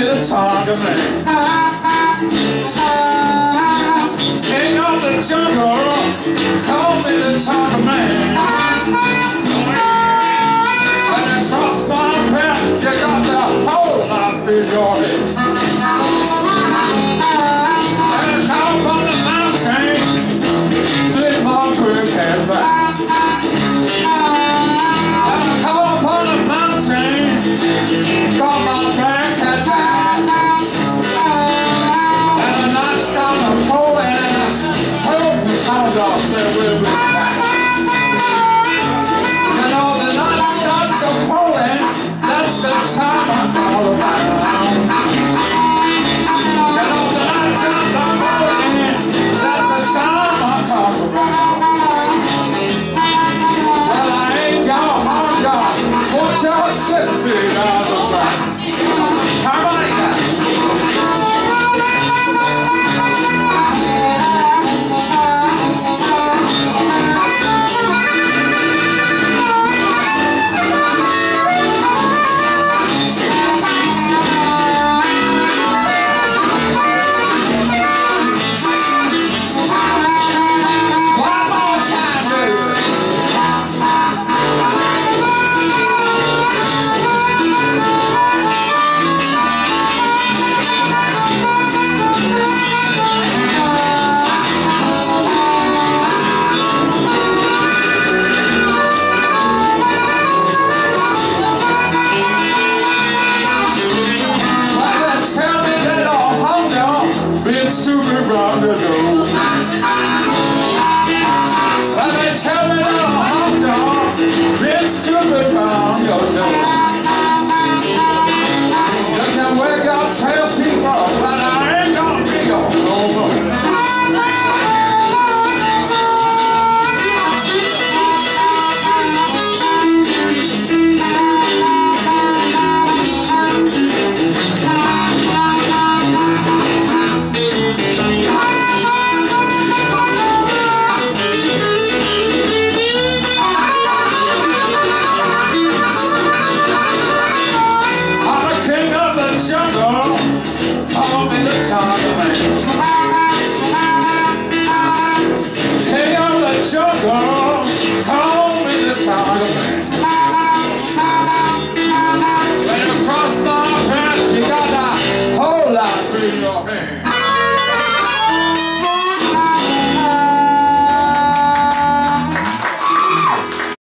to talk to me. King of the jungle, call me the talk to me. When you cross my path, you got to hold my feet your head. And up on the mountain, flip my quick head back. And come up on the mountain, got my back head back. And the night started falling, told the cow dog said we'll be back. You know the night starts a falling, that's the time I call around. You know the night starts a falling, that's the time I call around. Well, I ain't got a hard dog, won't y'all 6 feet out of the ground. Harmonica. Stupid round the door. And they tell me that I'm hot dog, been stupid round your door.